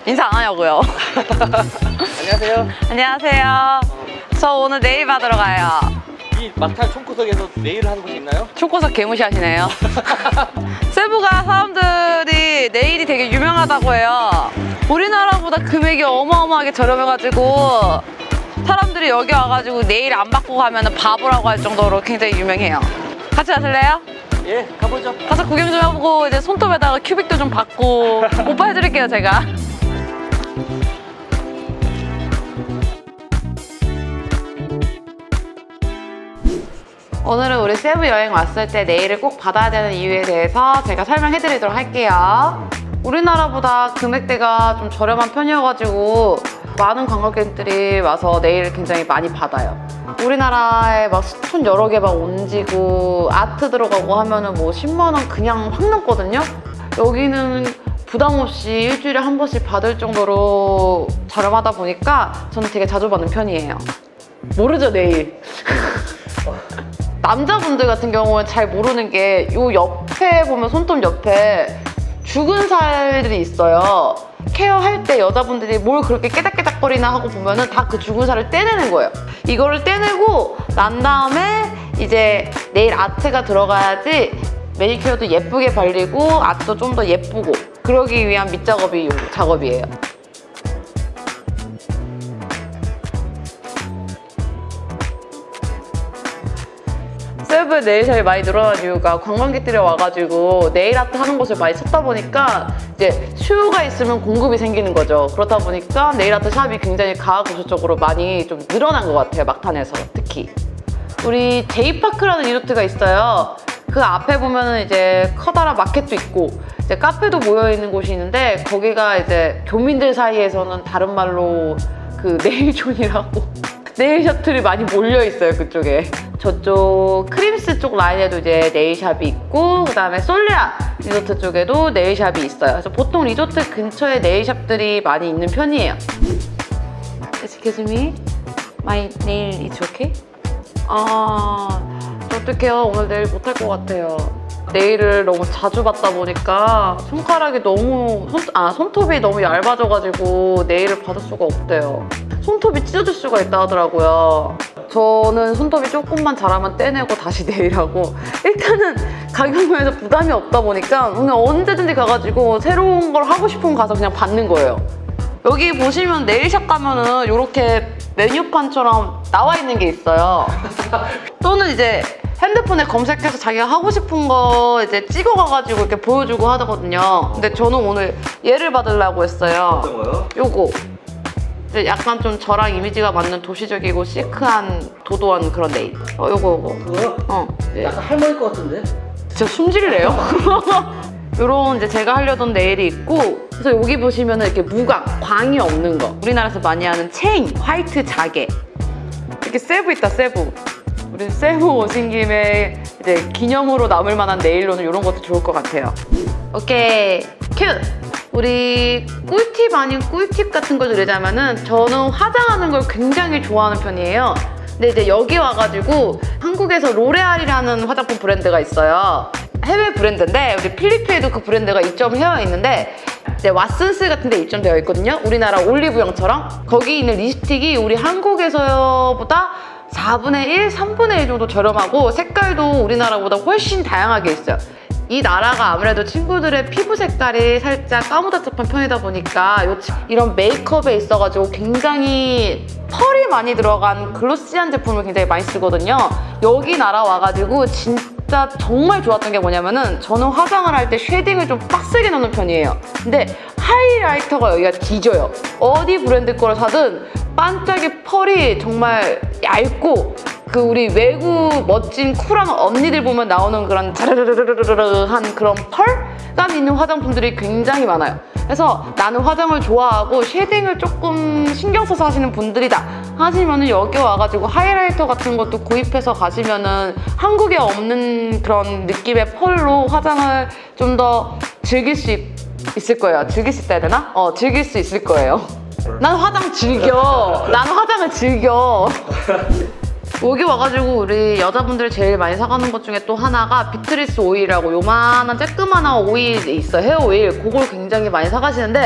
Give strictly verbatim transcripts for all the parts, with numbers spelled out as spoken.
인사 안 하냐고요. 안녕하세요. 안녕하세요. 저 오늘 네일 받으러 가요. 이 막탄 총구석에서 네일을 하는 곳이 있나요? 총구석 개무시하시네요. 세부가 사람들이 네일이 되게 유명하다고 해요. 우리나라보다 금액이 어마어마하게 저렴해가지고 사람들이 여기 와가지고 네일 안 받고 가면 바보라고 할 정도로 굉장히 유명해요. 같이 가실래요? 예, 가보죠. 가서 구경 좀 해보고 이제 손톱에다가 큐빅도 좀 받고 오빠 해드릴게요, 제가. 오늘은 우리 세부 여행 왔을 때 네일을 꼭 받아야 되는 이유에 대해서 제가 설명해드리도록 할게요. 우리나라보다 금액대가 좀 저렴한 편이어가지고 많은 관광객들이 와서 네일을 굉장히 많이 받아요. 우리나라에 막 스톤 여러 개 막 얹이고 아트 들어가고 하면은 뭐 십만 원 그냥 확 넘거든요? 여기는 부담 없이 일주일에 한 번씩 받을 정도로 저렴하다 보니까 저는 되게 자주 받는 편이에요. 모르죠, 네일? 남자분들 같은 경우는 잘 모르는 게 요 옆에 보면 손톱 옆에 죽은 살들이 있어요. 케어할 때 여자분들이 뭘 그렇게 깨작깨작거리나 하고 보면은 다 그 죽은 살을 떼내는 거예요. 이거를 떼내고 난 다음에 이제 네일 아트가 들어가야지 매니큐어도 예쁘게 발리고 아트도 좀 더 예쁘고 그러기 위한 밑작업이 요 작업이에요. 세부에 네일샵이 많이 늘어난 이유가 관광객들이 와가지고 네일 아트 하는 곳을 많이 찾다 보니까 이제 수요가 있으면 공급이 생기는 거죠. 그렇다 보니까 네일 아트 샵이 굉장히 가구수적으로 많이 좀 늘어난 것 같아요, 막탄에서 특히. 우리 제이파크라는 리조트가 있어요. 그 앞에 보면은 이제 커다란 마켓도 있고 이제 카페도 모여 있는 곳이 있는데 거기가 이제 교민들 사이에서는 다른 말로 그 네일존이라고 네일 셔틀이 많이 몰려 있어요, 그쪽에. 저쪽 크림스 쪽 라인에도 이제 네일샵이 있고 그 다음에 솔리아 리조트 쪽에도 네일샵이 있어요. 그래서 보통 리조트 근처에 네일샵들이 많이 있는 편이에요. Excuse me, my nail is okay? 아, 어떡해요. 오늘 네일 못할 것 같아요. 네일을 너무 자주 받다 보니까 손가락이 너무 손, 아, 손톱이 너무 얇아져가지고 네일을 받을 수가 없대요. 손톱이 찢어질 수가 있다 하더라고요. 저는 손톱이 조금만 자라면 떼내고 다시 네일하고 일단은 가격면에서 부담이 없다 보니까 그냥 언제든지 가가지고 새로운 걸 하고 싶으면 가서 그냥 받는 거예요. 여기 보시면 네일샵 가면은 이렇게 메뉴판처럼 나와 있는 게 있어요. 또는 이제 핸드폰에 검색해서 자기가 하고 싶은 거 이제 찍어가가지고 이렇게 보여주고 하거든요. 근데 저는 오늘 얘를 받으려고 했어요. 어떤 거요? 요거. 이제 약간 좀 저랑 이미지가 맞는 도시적이고 시크한 도도한 그런 네일. 어, 요거 요거. 그거요? 어. 약간 할머니 것 같은데? 진짜 숨질래요? 요런 이제 제가 하려던 네일이 있고 그래서 여기 보시면은 이렇게 무광, 광이 없는 거. 우리나라에서 많이 하는 체인, 화이트 자개. 이렇게 세부 있다, 세부. 우리 세부 오신 김에 이제 기념으로 남을 만한 네일로는 이런 것도 좋을 것 같아요. 오케이, 큐! 우리 꿀팁 아닌 꿀팁 같은 걸 드리자면은 저는 화장하는 걸 굉장히 좋아하는 편이에요. 근데 이제 여기 와가지고 한국에서 로레알이라는 화장품 브랜드가 있어요. 해외 브랜드인데 우리 필리핀에도 그 브랜드가 입점을 해어 있는데 이제 왓슨스 같은 데 입점되어 있거든요. 우리나라 올리브영처럼. 거기 있는 립스틱이 우리 한국에서보다 사분의 일, 삼분의 일 정도 저렴하고 색깔도 우리나라보다 훨씬 다양하게 있어요. 이 나라가 아무래도 친구들의 피부 색깔이 살짝 까무잡잡한 편이다 보니까 이런 메이크업에 있어가지고 굉장히 펄이 많이 들어간 글로시한 제품을 굉장히 많이 쓰거든요. 여기 나라 와가지고 진짜 정말 좋았던 게 뭐냐면은 저는 화장을 할 때 쉐딩을 좀 빡세게 넣는 편이에요. 근데 하이라이터가 여기가 뒤져요. 어디 브랜드 거를 사든 반짝이 펄이 정말 얇고 그 우리 외국 멋진 쿨한 언니들 보면 나오는 그런 자르르르르르한 그런 펄감 있는 화장품들이 굉장히 많아요. 그래서 나는 화장을 좋아하고 쉐딩을 조금 신경 써서 하시는 분들이다 하시면은 여기 와가지고 하이라이터 같은 것도 구입해서 가시면은 한국에 없는 그런 느낌의 펄로 화장을 좀 더 즐길 수 있, 있을 거예요. 즐길 수 있다 해야 되나? 어, 즐길 수 있을 거예요. 난 화장 즐겨. 난 화장을 즐겨. 여기 와가지고 우리 여자분들 제일 많이 사가는 것 중에 또 하나가 비트리스 오일이라고 요만한 쬐끄만한 오일이 있어요. 헤어 오일. 그걸 굉장히 많이 사가시는데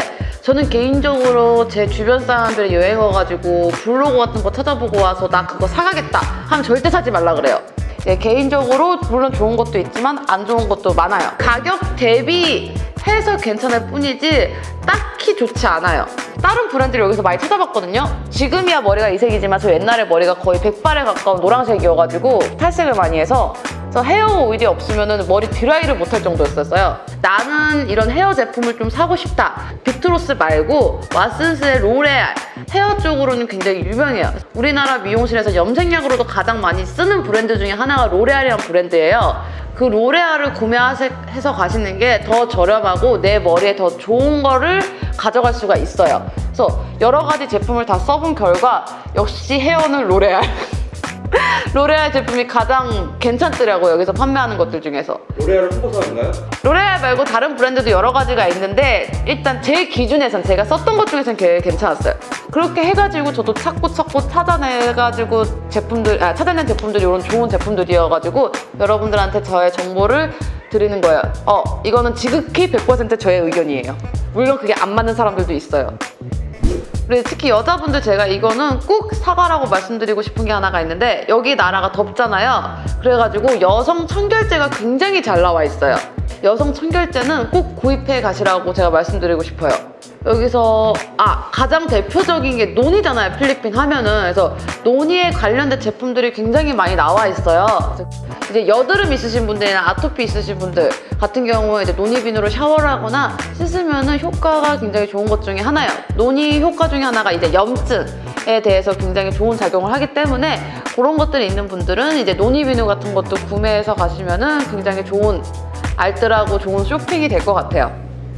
저는 개인적으로 제 주변 사람들이 여행 와가지고 블로그 같은 거 찾아보고 와서 나 그거 사가겠다 하면 절대 사지 말라 그래요. 예, 개인적으로 물론 좋은 것도 있지만 안 좋은 것도 많아요. 가격 대비해서 괜찮을 뿐이지 딱히 좋지 않아요. 다른 브랜드를 여기서 많이 찾아봤거든요. 지금이야 머리가 이색이지만 저 옛날에 머리가 거의 백발에 가까운 노란색이어가지고 탈색을 많이 해서 그래서 헤어 오일이 없으면 머리 드라이를 못할 정도였었어요. 나는 이런 헤어 제품을 좀 사고 싶다. 빅토로스 말고 왓슨스의 로레알 헤어 쪽으로는 굉장히 유명해요. 우리나라 미용실에서 염색약으로도 가장 많이 쓰는 브랜드 중에 하나가 로레알이라는 브랜드예요. 그 로레알을 구매해서 가시는 게 더 저렴하고 내 머리에 더 좋은 거를 가져갈 수가 있어요. 그래서 여러 가지 제품을 다 써본 결과 역시 헤어는 로레알. 로레알 제품이 가장 괜찮더라고요. 여기서 판매하는 것들 중에서. 로레알 홍보사인가요? 로레알 말고 다른 브랜드도 여러 가지가 있는데 일단 제 기준에선 제가 썼던 것 중에서는 되게 괜찮았어요. 그렇게 해가지고 저도 찾고 찾고 찾아내가지고 제품들, 아, 찾아낸 제품들이 이런 좋은 제품들이어가지고 여러분들한테 저의 정보를 드리는 거예요. 어, 이거는 지극히 백 퍼센트 저의 의견이에요. 물론 그게 안 맞는 사람들도 있어요. 그리고 특히 여자분들 제가 이거는 꼭 사가라고 말씀드리고 싶은 게 하나가 있는데 여기 나라가 덥잖아요. 그래가지고 여성 청결제가 굉장히 잘 나와 있어요. 여성 청결제는 꼭 구입해 가시라고 제가 말씀드리고 싶어요. 여기서 아 가장 대표적인 게 노니잖아요. 필리핀 하면은. 그래서 노니에 관련된 제품들이 굉장히 많이 나와 있어요. 이제 여드름 있으신 분들이나 아토피 있으신 분들 같은 경우에 이제 노니 비누로 샤워를 하거나 씻으면은 효과가 굉장히 좋은 것 중에 하나예요. 노니 효과 중에 하나가 이제 염증에 대해서 굉장히 좋은 작용을 하기 때문에 그런 것들이 있는 분들은 이제 노니 비누 같은 것도 구매해서 가시면은 굉장히 좋은 알뜰하고 좋은 쇼핑이 될 것 같아요.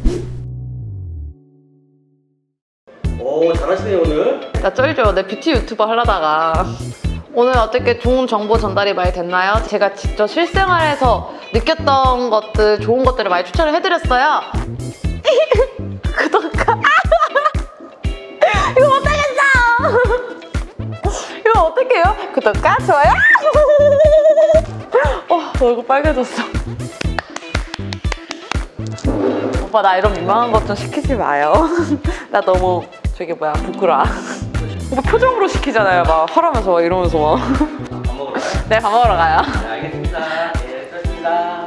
오, 잘하시네요 오늘. 나 쩔죠. 내 뷰티 유튜버 하려다가. 오늘 어떻게 좋은 정보 전달이 많이 됐나요? 제가 직접 실생활에서 느꼈던 것들, 좋은 것들을 많이 추천을 해드렸어요. 구독과 이거 못하겠어. 이거 어떡해요? 구독과 좋아요. 어, 얼굴 빨개졌어. 오빠 나 이런 민망한 것 좀 시키지 마요. 나 너무 저기 뭐야 부끄러워. 오빠 표정으로 시키잖아요. 막 화라면서 막 이러면서 막. 밥 먹으러 가요? 네, 밥 먹으러 가요. 네, 알겠습니다. 예, 수고하셨습니다.